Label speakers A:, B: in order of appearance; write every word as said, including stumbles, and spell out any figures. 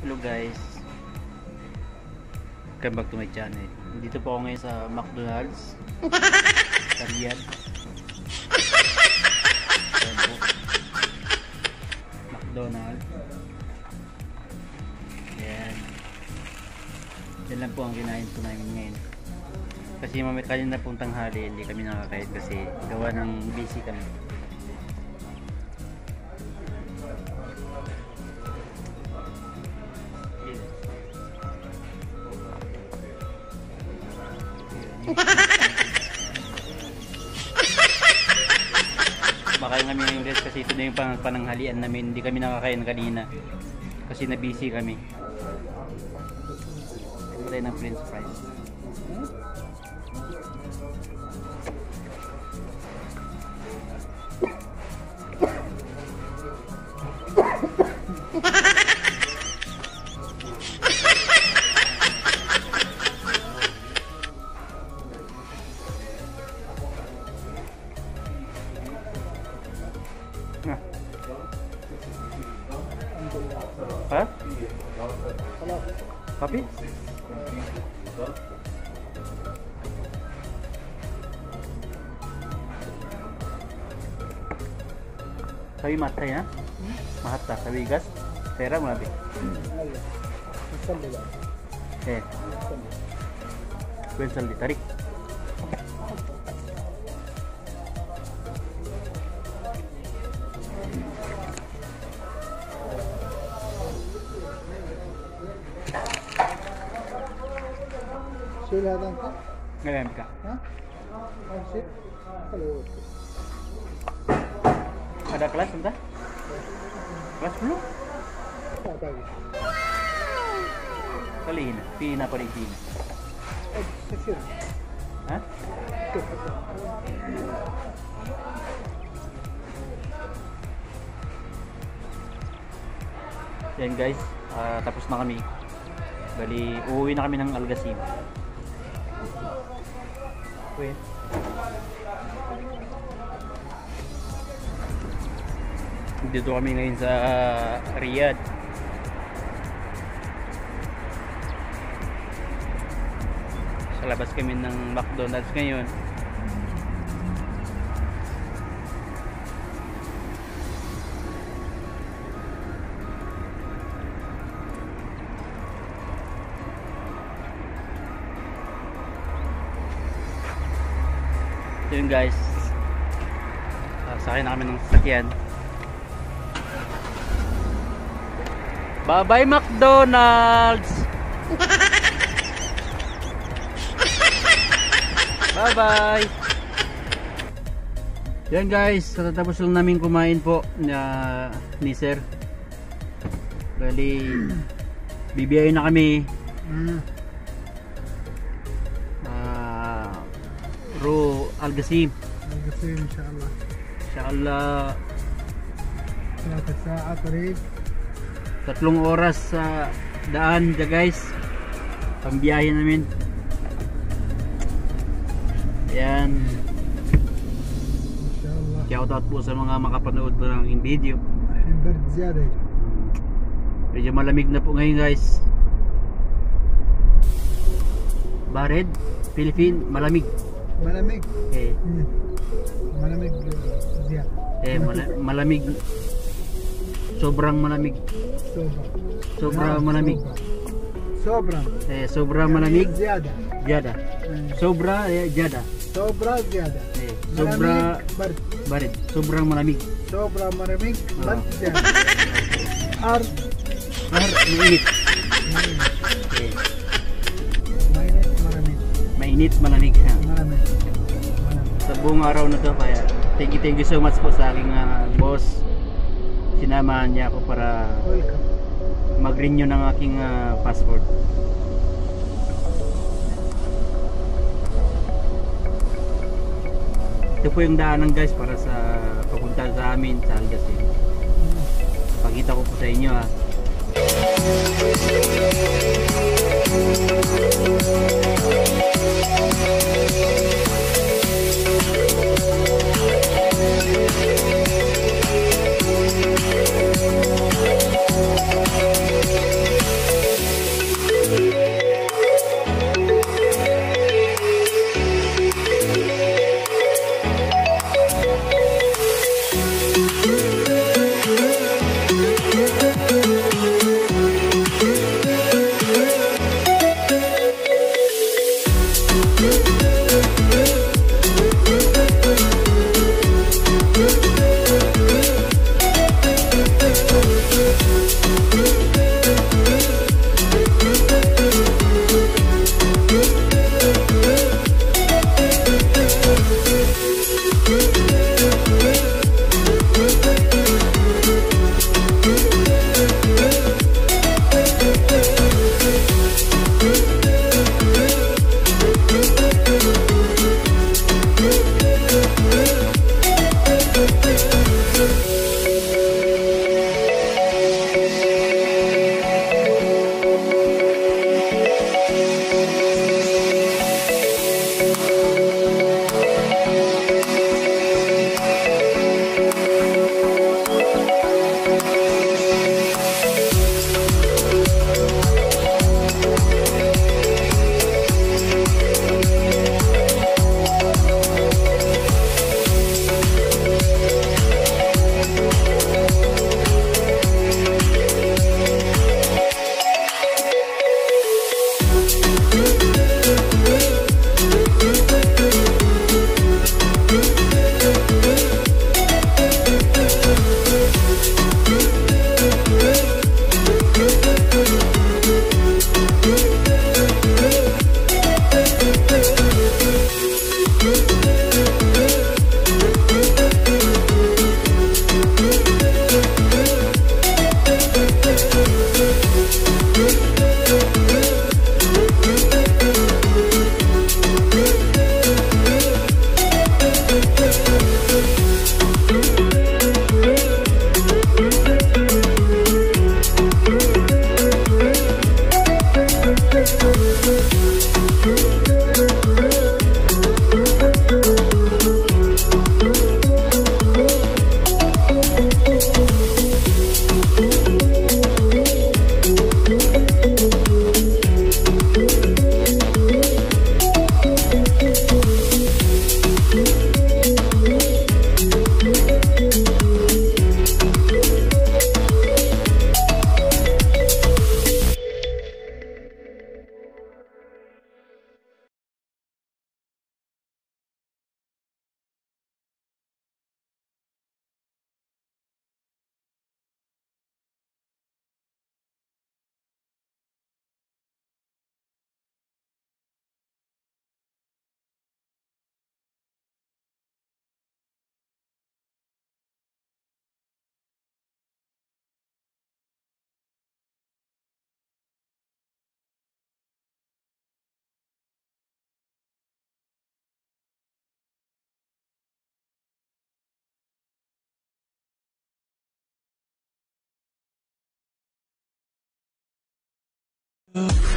A: Hello guys, welcome back to my channel. Dito po ako ngayon sa McDonald's sa Riyadh. McDonald's. Yan. Yan lang po ang kinain po namin ngayon. Kasi mamaya kanina pong tanghali hindi kami nakakain kasi gawa ng busy kami. Makain kami ng guys kasi ito na yung pang pananghalian namin. Hindi kami nakakain kanina kasi na busy kami. Ito tayo ng french fries. Ha? Kopi? Sabi matay ha? Mahata sabi gas? Pera mo nabi? Eh. Pensal ditarik.
B: Sila dan ka?
A: Ngayon ka?
B: Ha? Pansit? Hello.
A: Ada kelas entah? Kelas sepuluh?
B: Apa lagi?
A: Kali ini, Pina pa rin Pina.
B: Eh, sisir.
A: Ha? Yan guys, uh, tapos na kami. Bali, uuwi na kami ng Algassim. Uwi. Dito kami ngayon sa uh, Riyadh. Sa labas kami ng McDonald's ngayon. Yun guys, uh, sakay na kami ng sasakyan. Bye bye McDonald's. Bye bye. Yan guys, katatapos lang namin kumain po uh, ni sir. Bali bibiyahin na kami.
B: Hmm.
A: Ro Algassim.
B: Algassim inshallah.
A: Inshallah.
B: ثلاث ساعات طريق.
A: Tatlong oras sa daan dyan guys. Pambiyahe namin. Ayan.
B: Inshallah.
A: Shout out po sa mga makapanood po ng aking video.
B: الحين برد زيادة.
A: Medyo malamig na po ngayon guys. Barid, Philippine, malamig.
B: malamig.
A: Eh,
B: Hmm. malamig زيادة.
A: eh mala malamig. Sobrang malamig.
B: Sobra.
A: Sobra malamig.
B: Sobra.
A: Eh, sobrang malamig.
B: زيادة.
A: Jada. Sobra eh, jada.
B: Sobra زيادة.
A: Eh, sobra
B: malamig, برد.
A: barid. Sobrang malamig.
B: Sobra malamig,
A: Oo.
B: برد زيادة. Ar.
A: Ar, mainit.
B: Mainit.
A: Eh,
B: Mainit, malamig.
A: mainit, malamig. Ha.
B: Malamig. Malamig.
A: Sa buong araw na to, kaya thank you, thank you so much po sa aking uh, boss. Sinamahan niya ako para
B: Welcome.
A: mag-renew ng aking uh, passport. Ito po yung daanan guys para sa papunta sa amin sa Algassim. Pakita ko po sa inyo ha.
C: Bye.